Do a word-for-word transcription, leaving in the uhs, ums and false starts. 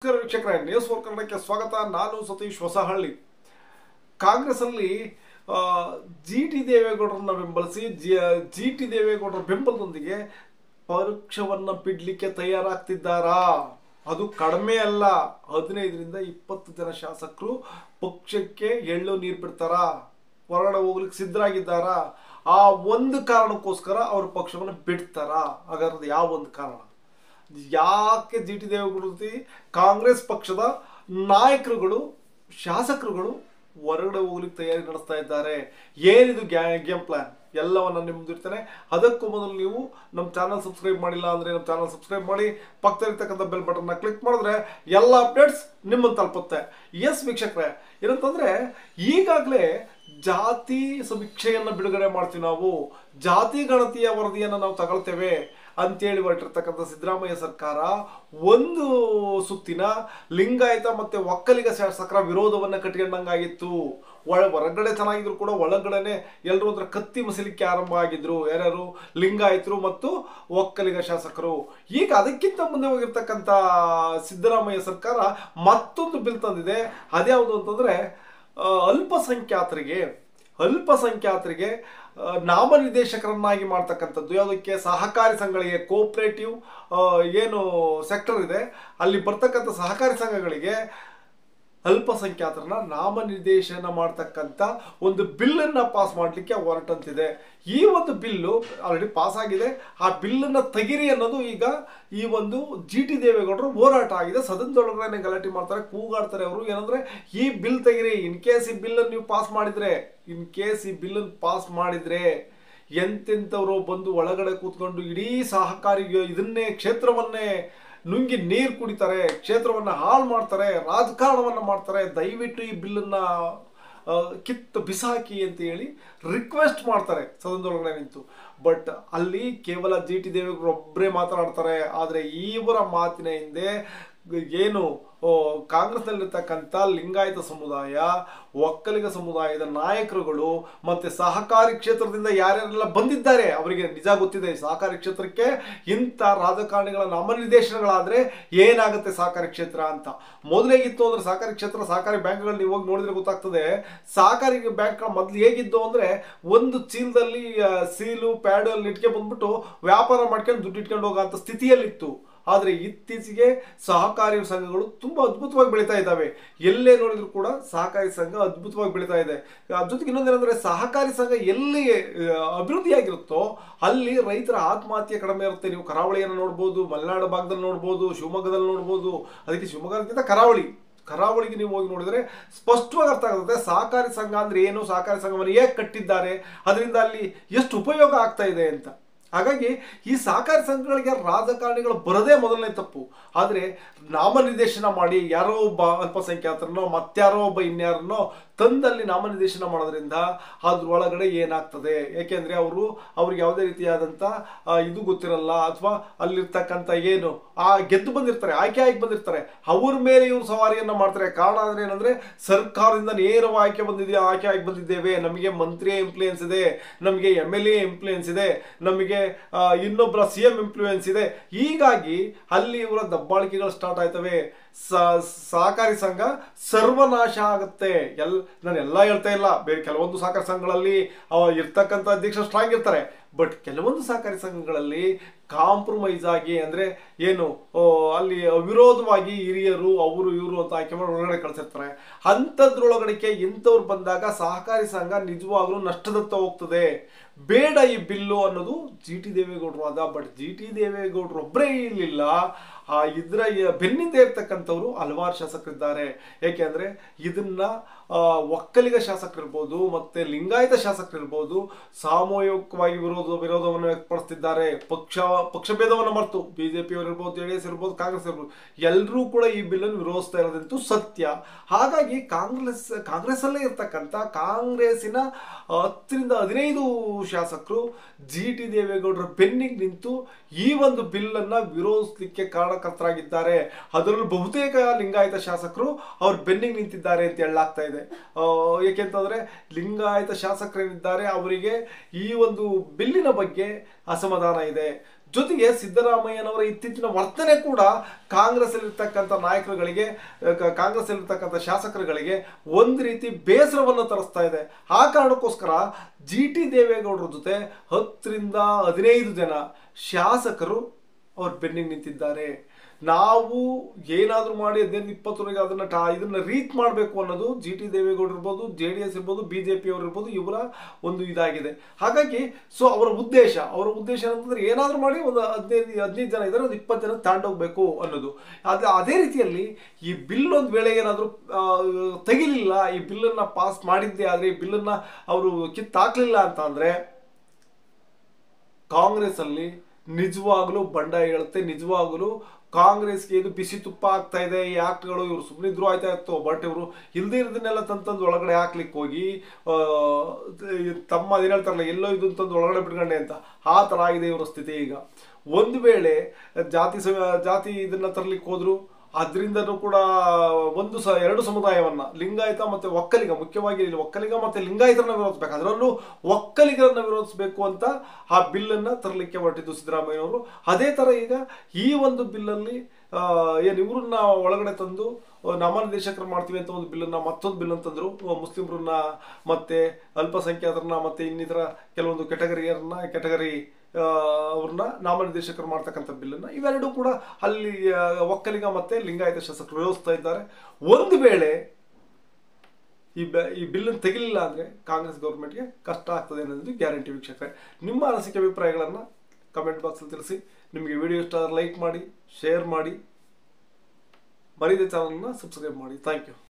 ನಮಸ್ಕಾರ ವೀಕ್ಷಕರೇ, news four ಕನ್ನಡಕ್ಕೆ ಸ್ವಾಗತ. ನಾನು ಸತೀಶ್ ಹೊಸಹಳ್ಳಿ. ಕಾಂಗ್ರೆಸ್ ಅಲ್ಲಿ ಜಿ ಟಿ ದೇವೇಗೌಡರನ್ನ ಬೆಂಬಲಿಸಿ ಜಿ ಟಿ ದೇವೇಗೌಡರ ಬೆಂಬಲದೊಂದಿಗೆ ಪಕ್ಷವನ್ನ ಬಿಡ್ಲಿಕ್ಕೆ ತಯಾರಾಗ್ತಿದ್ದಾರಾ? ಅದು ಕಡಿಮೆ ಅಲ್ಲ, ಹದಿನೈದರಿಂದ ಇಪ್ಪತ್ತು ಜನ ಶಾಸಕರು ಪಕ್ಷಕ್ಕೆ ಎಳ್ಳು ನೀರು ಬಿಡ್ತಾರ, ಹೊರಗಡೆ ಹೋಗ್ಲಿಕ್ಕೆ ಸಿದ್ಧರಾಗಿದ್ದಾರಾ? ಆ ಒಂದು ಕಾರಣಕ್ಕೋಸ್ಕರ ಅವ್ರ ಪಕ್ಷವನ್ನು ಬಿಡ್ತಾರ. ಹಾಗಾದ್ರೆ ಯಾವ ಒಂದು ಕಾರಣ? ಯಾಕೆ ಜಿ ಟಿ ದೇವೇಗೌಡ ಕಾಂಗ್ರೆಸ್ ಪಕ್ಷದ ನಾಯಕರುಗಳು ಶಾಸಕರುಗಳು ಹೊರಗಡೆ ಹೋಗ್ಲಿಕ್ಕೆ ತಯಾರಿ ನಡೆಸ್ತಾ ಇದ್ದಾರೆ? ಏನಿದು ಗೇಮ್ ಪ್ಲಾನ್ ಎಲ್ಲವನ್ನ ನಿಮ್ಮ ಮುಂದಿರ್ತೇನೆ. ಅದಕ್ಕೂ ಮೊದಲು ನೀವು ನಮ್ಮ ಚಾನಲ್ ಸಬ್ಸ್ಕ್ರೈಬ್ ಮಾಡಿಲ್ಲ ಅಂದರೆ ನಮ್ಮ ಚಾನಲ್ ಸಬ್ಸ್ಕ್ರೈಬ್ ಮಾಡಿ, ಪಕ್ಕದಲ್ಲಿರ್ತಕ್ಕಂಥ ಬೆಲ್ ಬಟನ್ನ ಕ್ಲಿಕ್ ಮಾಡಿದ್ರೆ ಎಲ್ಲ ಅಪ್ಡೇಟ್ಸ್ ನಿಮ್ಮನ್ನು ತಲುಪುತ್ತೆ. ಎಸ್ ವೀಕ್ಷಕರೇ, ಏನಂತಂದ್ರೆ ಈಗಾಗಲೇ ಜಾತಿ ಸಮೀಕ್ಷೆಯನ್ನು ಬಿಡುಗಡೆ ಮಾಡ್ತೀವಿ, ನಾವು ಜಾತಿ ಗಣತಿಯ ವರದಿಯನ್ನು ನಾವು ತಗೊಳ್ತೇವೆ ಅಂತೇಳಿ ಹೊರಟಿರ್ತಕ್ಕಂಥ ಸಿದ್ದರಾಮಯ್ಯ ಸರ್ಕಾರ ಒಂದು ಸುತ್ತಿನ ಲಿಂಗಾಯತ ಮತ್ತೆ ಒಕ್ಕಲಿಗ ಶಾಸಕರ ವಿರೋಧವನ್ನ ಕಟ್ಟಿಕೊಂಡಂಗಾಗಿತ್ತು. ಒಳ ಹೊರಗಡೆ ಚೆನ್ನಾಗಿದ್ರು ಕೂಡ ಒಳಗಡೆನೆ ಎಲ್ಲರೂ ಹತ್ರ ಕತ್ತಿ ಮಸಲಿಕ್ಕೆ ಆರಂಭ ಆಗಿದ್ರು. ಯಾರ್ಯಾರು? ಲಿಂಗಾಯತರು ಮತ್ತು ಒಕ್ಕಲಿಗ ಶಾಸಕರು. ಈಗ ಅದಕ್ಕಿಂತ ಮುಂದೆ ಹೋಗಿರ್ತಕ್ಕಂಥ ಸಿದ್ದರಾಮಯ್ಯ ಸರ್ಕಾರ ಮತ್ತೊಂದು ಬಿಲ್ ತಂದಿದೆ. ಅದ್ಯಾವುದು ಅಂತಂದ್ರೆ ಅಲ್ಪಸಂಖ್ಯಾತರಿಗೆ ಅಲ್ಪಸಂಖ್ಯಾತರಿಗೆ ನಾಮನಿರ್ದೇಶಕರನ್ನಾಗಿ ಮಾಡ್ತಕ್ಕಂಥದ್ದು. ಯಾವುದಕ್ಕೆ? ಸಹಕಾರಿ ಸಂಘಗಳಿಗೆ, ಕೋಆಪರೇಟಿವ್ ಏನು ಸೆಕ್ಟರ್ ಇದೆ ಅಲ್ಲಿ ಬರ್ತಕ್ಕಂಥ ಸಹಕಾರಿ ಸಂಘಗಳಿಗೆ ಅಲ್ಪಸಂಖ್ಯಾತರನ್ನ ನಾಮನಿರ್ದೇಶನ ಮಾಡ್ತಕ್ಕಂಥ ಒಂದು ಬಿಲ್ಲನ್ನು ಪಾಸ್ ಮಾಡಲಿಕ್ಕೆ ಹೊರಟಂತಿದೆ. ಈ ಒಂದು ಬಿಲ್ಲು ಆಲ್ರೆಡಿ ಪಾಸ್ ಆಗಿದೆ. ಆ ಬಿಲ್ಲನ್ನು ತೆಗಿರಿ ಅನ್ನೋದು ಈಗ ಈ ಒಂದು ಜಿ ಟಿ ದೇವೇಗೌಡರು ಹೋರಾಟ ಆಗಿದೆ. ಸದನದೊಳಗಡೆ ಗಲಾಟೆ ಮಾಡ್ತಾರೆ, ಕೂಗಾಡ್ತಾರೆ. ಅವರು ಏನಂದ್ರೆ ಈ ಬಿಲ್ ತೆಗಿರಿ, ಇನ್ ಕೇಸ್ ಈ ಬಿಲ್ಲನ್ನು ನೀವು ಪಾಸ್ ಮಾಡಿದ್ರೆ ಇನ್ ಕೇಸ್ ಈ ಬಿಲ್ಲನ್ನು ಪಾಸ್ ಮಾಡಿದ್ರೆ ಎಂತೆಂಥವ್ರು ಬಂದು ಒಳಗಡೆ ಕೂತ್ಕೊಂಡು ಇಡೀ ಸಹಕಾರಿ ಇದನ್ನೇ ಕ್ಷೇತ್ರವನ್ನೇ ನುಂಗಿ ನೀರು ಕುಡಿತಾರೆ, ಕ್ಷೇತ್ರವನ್ನ ಹಾಳು ಮಾಡ್ತಾರೆ, ರಾಜಕಾರಣವನ್ನ ಮಾಡ್ತಾರೆ. ದಯವಿಟ್ಟು ಈ ಬಿಲ್ಲನ್ನ ಕಿತ್ತು ಬಿಸಾಕಿ ಅಂತ ಹೇಳಿ ರಿಕ್ವೆಸ್ಟ್ ಮಾಡ್ತಾರೆ ಸದನದೊಳಗಡೆ ನಿಂತು. ಬಟ್ ಅಲ್ಲಿ ಕೇವಲ ಜಿ ಟಿ ದೇವೇಗೌಡರು ಒಬ್ಬರೇ ಮಾತನಾಡ್ತಾರೆ. ಆದರೆ ಇವರ ಮಾತಿನ ಹಿಂದೆ ಏನು ಕಾಂಗ್ರೆಸ್ನಲ್ಲಿರ್ತಕ್ಕಂಥ ಲಿಂಗಾಯತ ಸಮುದಾಯ, ಒಕ್ಕಲಿಗ ಸಮುದಾಯದ ನಾಯಕರುಗಳು ಮತ್ತೆ ಸಹಕಾರಿ ಕ್ಷೇತ್ರದಿಂದ ಯಾರ್ಯಾರೆಲ್ಲ ಬಂದಿದ್ದಾರೆ ಅವರಿಗೆ ನಿಜ ಗೊತ್ತಿದೆ. ಸಹಕಾರಿ ಕ್ಷೇತ್ರಕ್ಕೆ ಇಂಥ ರಾಜಕಾರಣಿಗಳ ನಾಮನಿರ್ದೇಶನಗಳಾದ್ರೆ ಏನಾಗುತ್ತೆ ಸಹಕಾರಿ ಕ್ಷೇತ್ರ ಅಂತ. ಮೊದಲೇಗಿತ್ತು ಅಂದ್ರೆ ಸಹಕಾರಿ ಕ್ಷೇತ್ರ, ಸಹಕಾರಿ ಬ್ಯಾಂಕ್ಗಳು ನೀವು ಹೋಗಿ ನೋಡಿದ್ರೆ ಗೊತ್ತಾಗ್ತದೆ. ಸಹಕಾರಿ ಬ್ಯಾಂಕ್ಗಳ ಮೊದಲು ಹೇಗಿದ್ದು ಅಂದ್ರೆ ಒಂದು ಚೀಲದಲ್ಲಿ ಸೀಲು ಪ್ಯಾಡು ಅಲ್ಲಿ ಇಟ್ಕೊಂಡು ಬಂದ್ಬಿಟ್ಟು ವ್ಯಾಪಾರ ಮಾಡ್ಕೊಂಡು ದುಡ್ಡು ಇಟ್ಕೊಂಡು ಹೋಗೋ ಸ್ಥಿತಿಯಲ್ಲಿತ್ತು. ಆದರೆ ಇತ್ತೀಚೆಗೆ ಸಹಕಾರಿ ಸಂಘಗಳು ತುಂಬಾ ಅದ್ಭುತವಾಗಿ ಬೆಳೀತಾ ಇದ್ದಾವೆ. ಎಲ್ಲೇ ನೋಡಿದ್ರು ಕೂಡ ಸಹಕಾರಿ ಸಂಘ ಅದ್ಭುತವಾಗಿ ಬೆಳೀತಾ ಇದೆ. ಜೊತೆಗೆ ಇನ್ನೊಂದೇನಂದ್ರೆ ಸಹಕಾರಿ ಸಂಘ ಎಲ್ಲಿ ಅಭಿವೃದ್ಧಿಯಾಗಿರುತ್ತೋ ಅಲ್ಲಿ ರೈತರ ಆತ್ಮಹತ್ಯೆ ಕಡಿಮೆ ಇರುತ್ತೆ. ನೀವು ಕರಾವಳಿಯನ್ನು ನೋಡ್ಬೋದು, ಮಲೆನಾಡು ಭಾಗದಲ್ಲಿ ನೋಡ್ಬೋದು, ಶಿವಮೊಗ್ಗದಲ್ಲಿ ನೋಡ್ಬೋದು. ಅದಕ್ಕೆ ಶಿವಮೊಗ್ಗಕ್ಕಿಂತ ಕರಾವಳಿ ಕರಾವಳಿಗೆ ನೀವು ಹೋಗಿ ನೋಡಿದ್ರೆ ಸ್ಪಷ್ಟವಾಗಿ ಅರ್ಥ ಆಗುತ್ತೆ ಸಹಕಾರಿ ಸಂಘ ಅಂದ್ರೆ ಏನು, ಸಹಕಾರಿ ಸಂಘವನ್ನು ಹೇಗೆ ಕಟ್ಟಿದ್ದಾರೆ, ಅದರಿಂದ ಅಲ್ಲಿ ಎಷ್ಟು ಉಪಯೋಗ ಆಗ್ತಾ ಇದೆ ಅಂತ. ಹಾಗಾಗಿ ಈ ಸಹಕಾರಿ ಸಂಘಗಳಿಗೆ ರಾಜಕಾರಣಿಗಳು ಬರದೇ ಮೊದಲನೇ ತಪ್ಪು. ಆದರೆ ನಾಮನಿರ್ದೇಶನ ಮಾಡಿ ಯಾರೋ ಒಬ್ಬ ಅಲ್ಪಸಂಖ್ಯಾತರನ್ನೋ ಮತ್ತಾರೋ ಒಬ್ಬ ಇನ್ಯಾರನ್ನೋ ತಂದಲ್ಲಿ ನಾಮನಿರ್ದೇಶನ ಮಾಡೋದ್ರಿಂದ ಅದ್ರೊಳಗಡೆ ಏನಾಗ್ತದೆ? ಯಾಕೆಂದ್ರೆ ಅವರು ಅವ್ರಿಗೆ ಯಾವುದೇ ರೀತಿಯಾದಂಥ ಇದು ಗೊತ್ತಿರಲ್ಲ, ಅಥವಾ ಅಲ್ಲಿರ್ತಕ್ಕಂಥ ಏನು ಆ ಗೆದ್ದು ಬಂದಿರ್ತಾರೆ, ಆಯ್ಕೆ ಆಗಿ ಬಂದಿರ್ತಾರೆ, ಅವ್ರ ಮೇಲೆ ಇವರು ಸವಾರಿಯನ್ನ ಮಾಡ್ತಾರೆ. ಕಾರಣ ಅಂದ್ರೆ ಏನಂದ್ರೆ ಸರ್ಕಾರದಿಂದ ನೇರವಾಗಿ ಆಯ್ಕೆ ಬಂದಿದೆ, ಆಯ್ಕೆ ಆಗಿ ಬಂದಿದ್ದೇವೆ, ನಮಗೆ ಮಂತ್ರಿಯ ಇಂಪ್ಲೂಯೆನ್ಸ್ ಇದೆ, ನಮಗೆ ಎಮ್ ಎಲ್ ಎ ಇಂಪ್ಲೂಯೆನ್ಸ್ ಇದೆ, ನಮಗೆ ಇನ್ನೊಬ್ಬರ ಸಿ ಎಂ ಇಂಪ್ಲೂಯೆನ್ಸ್ ಇದೆ. ಹೀಗಾಗಿ ಅಲ್ಲಿ ಇವರ ದಬ್ಬಾಳಿಕೆಗಳು ಸ್ಟಾರ್ಟ್ ಆಯ್ತವೆ. ಸಹಕಾರಿ ಸಂಘ ಸರ್ವನಾಶ ಆಗುತ್ತೆ. ಎಲ್ ನಾನು ಎಲ್ಲ ಹೇಳ್ತಾ ಇಲ್ಲ, ಬೇರೆ ಕೆಲವೊಂದು ಸಹಕಾರಿ ಸಂಘಗಳಲ್ಲಿ ಇರ್ತಕ್ಕಂಥ ಅಧ್ಯಕ್ಷರು ಸ್ಟ್ರಾಂಗ್ ಇರ್ತಾರೆ. ಬಟ್ ಕೆಲವೊಂದು ಸಹಕಾರಿ ಸಂಘಗಳಲ್ಲಿ ಕಾಂಪ್ರಮೈಸ್ ಆಗಿ ಅಂದ್ರೆ ಏನು ಅಲ್ಲಿ ಅವಿರೋಧವಾಗಿ ಹಿರಿಯರು ಅವರು ಇವರು ಅಂತ ಆಯ್ಕೆ ಮಾಡಿ ಒಳಗಡೆ ಕಳಿಸಿರ್ತಾರೆ. ಅಂಥದ್ರೊಳಗಡೆಗೆ ಇಂಥವ್ರು ಬಂದಾಗ ಸಹಕಾರಿ ಸಂಘ ನಿಜವಾಗ್ಲೂ ನಷ್ಟದತ್ತ ಹೋಗ್ತದೆ. ಬೇಡ ಈ ಬಿಲ್ಲು ಅನ್ನೋದು ಜಿ ಟಿ ದೇವೇಗೌಡರು ಆದ. ಬಟ್ ಜಿ ಟಿ ದೇವೇಗೌಡರು ಒಬ್ಬರೇ ಇರಲಿಲ್ಲ, ಆ ಇದ್ರ ಬೆನ್ನಿಂದ ಇರ್ತಕ್ಕಂಥವ್ರು ಹಲವಾರು ಶಾಸಕರಿದ್ದಾರೆ. ಏಕೆಂದ್ರೆ ಇದನ್ನ ಒಕ್ಕಲಿಗ ಶಾಸಕರಿರ್ಬೋದು ಮತ್ತೆ ಲಿಂಗಾಯತ ಶಾಸಕರಿರ್ಬೋದು ಸಾಮೂಹಿಕವಾಗಿ ವಿರೋಧ ವಿರೋಧವನ್ನು ವ್ಯಕ್ತಪಡಿಸ್ತಿದ್ದಾರೆ. ಪಕ್ಷ ಪಕ್ಷಭೇದವನ್ನು ಮರೆತು ಬಿಜೆಪಿ ಅವರು ಇರ್ಬೋದು, ಜೆ ಡಿ ಎಸ್ ಇರ್ಬೋದು, ಕಾಂಗ್ರೆಸ್ ಇರ್ಬೋದು, ಎಲ್ಲರೂ ಕೂಡ ಈ ಬಿಲ್ಲನ್ನು ವಿರೋಧಿಸ್ತಾ ಇರೋದಂತೂ ಸತ್ಯ. ಹಾಗಾಗಿ ಕಾಂಗ್ರೆಸ್ ಕಾಂಗ್ರೆಸ್ ಅಲ್ಲೇ ಇರ್ತಕ್ಕಂಥ ಕಾಂಗ್ರೆಸ್ಸಿನ ಹತ್ತರಿಂದ ಹದಿನೈದು ಶಾಸಕರು ಜಿ ಟಿ ದೇವೇಗೌಡರ ಬೆನ್ನಿಗೆ ನಿಂತು ಈ ಒಂದು ಬಿಲ್ ಅನ್ನ ವಿರೋಧಿಸಲಿಕ್ಕೆ ಕಾರಣಕರ್ತರಾಗಿದ್ದಾರೆ. ಅದರಲ್ಲೂ ಬಹುತೇಕ ಲಿಂಗಾಯತ ಶಾಸಕರು ಅವ್ರ ಬೆನ್ನಿಗೆ ನಿಂತಿದ್ದಾರೆ ಅಂತ ಹೇಳಲಾಗ್ತಾ ಇದೆ. ಏಕೆಂತಂದ್ರೆ ಲಿಂಗಾಯತ ಶಾಸಕರೇನಿದ್ದಾರೆ ಅವರಿಗೆ ಈ ಒಂದು ಬಿಲ್ಲಿನ ಬಗ್ಗೆ ಅಸಮಾಧಾನ ಇದೆ. ಜೊತೆಗೆ ಸಿದ್ದರಾಮಯ್ಯನವರ ಇತ್ತೀಚಿನ ವರ್ತನೆ ಕೂಡ ಕಾಂಗ್ರೆಸ್ಸಲ್ಲಿರ್ತಕ್ಕಂಥ ನಾಯಕರುಗಳಿಗೆ, ಕಾಂಗ್ರೆಸ್ಸಲ್ಲಿರ್ತಕ್ಕಂಥ ಶಾಸಕರುಗಳಿಗೆ ಒಂದು ರೀತಿ ಬೇಸರವನ್ನು ತರಿಸ್ತಾ ಇದೆ. ಆ ಕಾರಣಕ್ಕೋಸ್ಕರ ಜಿ ಟಿ ದೇವೇಗೌಡರ ಜೊತೆ ಹತ್ತರಿಂದ ಹದಿನೈದು ಜನ ಶಾಸಕರು ಅವ್ರ ಬೆನ್ನಿಗೆ ನಿಂತಿದ್ದಾರೆ. ನಾವು ಏನಾದರೂ ಮಾಡಿ ಹದಿನೈದು ಇಪ್ಪತ್ತವರೆಗೆ ಅದನ್ನು ಟಾ ಇದನ್ನು ರೀಚ್ ಮಾಡಬೇಕು ಅನ್ನೋದು ಜಿ ಟಿ ದೇವೇಗೌಡರು ಇರ್ಬೋದು, ಜೆ ಡಿ ಎಸ್ ಇರ್ಬೋದು, ಬಿ ಜೆ ಪಿಯವರು ಇರ್ಬೋದು, ಇವರ ಒಂದು ಇದಾಗಿದೆ. ಹಾಗಾಗಿ ಸೊ ಅವರ ಉದ್ದೇಶ ಅವರ ಉದ್ದೇಶ ಅಂತಂದರೆ ಏನಾದರೂ ಮಾಡಿ ಒಂದು ಹದಿನೈದು ಹದಿನೈದು ಜನ ಇದ್ದಾರೆ, ಒಂದು ಇಪ್ಪತ್ತು ಜನ ತಾಂಡೋಗ್ಬೇಕು ಅನ್ನೋದು. ಅದು ಅದೇ ರೀತಿಯಲ್ಲಿ ಈ ಬಿಲ್ ಒಂದು ವೇಳೆ ಏನಾದರೂ ತೆಗಿಲಿಲ್ಲ, ಈ ಬಿಲ್ಲನ್ನು ಪಾಸ್ ಮಾಡಿದ್ದೇ ಆದರೆ ಈ ಬಿಲ್ಲನ್ನು ಅವರು ಕಿತ್ತಾಕ್ಲಿಲ್ಲ ಅಂತ ಅಂದರೆ ಕಾಂಗ್ರೆಸ್ಸಲ್ಲಿ ನಿಜವಾಗಲೂ ಬಂಡಾಯ ಹೇಳುತ್ತೆ. ನಿಜವಾಗಲೂ ಕಾಂಗ್ರೆಸ್ಗೆ ಇದು ಬಿಸಿ ತುಪ್ಪ ಆಗ್ತಾ ಇದೆ. ಈ ಆಕ್ಟ್ಗಳು ಇವರು ಸುಮ್ಮನಿದ್ರು ಆಯ್ತಾ ಇತ್ತು, ಬಟ್ ಇವರು ಇಲ್ದೇ ಇರೋದನ್ನೆಲ್ಲ ತಂತಂದು ಒಳಗಡೆ ಹಾಕ್ಲಿಕ್ಕೆ ಹೋಗಿ ತಮ್ಮ ಅದೇನು ಹೇಳ್ತಾರಲ್ಲ, ಎಲ್ಲೋ ಇದು ತಂದು ಒಳಗಡೆ ಬಿಡ್ಕೊಂಡೆ ಅಂತ, ಆ ಥರ ಆಗಿದೆ ಇವರ ಸ್ಥಿತಿ. ಈಗ ಒಂದು ವೇಳೆ ಜಾತಿ ಜಾತಿ ಇದನ್ನ ತರಲಿಕ್ಕೆ ಹೋದ್ರು, ಅದರಿಂದನೂ ಕೂಡ ಒಂದು ಸ ಎರಡು ಸಮುದಾಯವನ್ನ, ಲಿಂಗಾಯತ ಮತ್ತೆ ಒಕ್ಕಲಿಗ, ಮುಖ್ಯವಾಗಿ ಇಲ್ಲಿ ಒಕ್ಕಲಿಗ ಮತ್ತೆ ಲಿಂಗಾಯತರನ್ನ ವಿರೋಧಿಸಬೇಕು, ಅದರಲ್ಲೂ ಒಕ್ಕಲಿಗರನ್ನ ವಿರೋಧಿಸಬೇಕು ಅಂತ ಆ ಬಿಲ್ಲನ್ನು ತರಲಿಕ್ಕೆ ಹೊರಟಿದ್ದು ಸಿದ್ದರಾಮಯ್ಯನವರು. ಅದೇ ಥರ ಈಗ ಈ ಒಂದು ಬಿಲ್ಲಲ್ಲಿ ಏನು ಇವ್ರನ್ನ ಒಳಗಡೆ ತಂದು ನಾಮನಿರ್ದೇಶಕರು ಮಾಡ್ತೀವಿ ಅಂತ ಒಂದು ಬಿಲ್ಲನ್ನು, ಮತ್ತೊಂದು ಬಿಲ್ ಅಂತಂದ್ರು, ಮುಸ್ಲಿಮ್ರನ್ನ ಮತ್ತೆ ಅಲ್ಪಸಂಖ್ಯಾತರನ್ನ ಮತ್ತೆ ಇನ್ನಿತರ ಕೆಲವೊಂದು ಕೆಟಗರಿಯರನ್ನ ಕೆಟಗರಿ ಅವ್ರನ್ನ ನಾಮನಿರ್ದೇಶಕರು ಮಾಡ್ತಕ್ಕಂಥ ಬಿಲ್ಲನ್ನು, ಇವೆರಡೂ ಕೂಡ ಅಲ್ಲಿ ಒಕ್ಕಲಿಗ ಮತ್ತೆ ಲಿಂಗಾಯತ ಶಾಸಕರು ವಿರೋಧಿಸ್ತಾ ಇದ್ದಾರೆ. ಒಂದು ವೇಳೆ ಈ ಬ ಈ ಬಿಲ್ಲನ್ನು ತೆಗಿಲಿಲ್ಲ ಅಂದರೆ ಕಾಂಗ್ರೆಸ್ ಗೌರ್ಮೆಂಟ್ಗೆ ಕಷ್ಟ ಆಗ್ತದೆ ಅನ್ನೋದು ಗ್ಯಾರಂಟಿ. ವೀಕ್ಷಕರೇ, ನಿಮ್ಮ ಅನಿಸಿಕೆ ಅಭಿಪ್ರಾಯಗಳನ್ನು ಕಮೆಂಟ್ ಬಾಕ್ಸಲ್ಲಿ ತಿಳಿಸಿ. ನಿಮಗೆ ವಿಡಿಯೋ ಇಷ್ಟ ಆದರೆ ಲೈಕ್ ಮಾಡಿ, ಶೇರ್ ಮಾಡಿ, ಮರಿದೇ ಚಾನಲ್ನ ಸಬ್ಸ್ಕ್ರೈಬ್ ಮಾಡಿ. Thank you.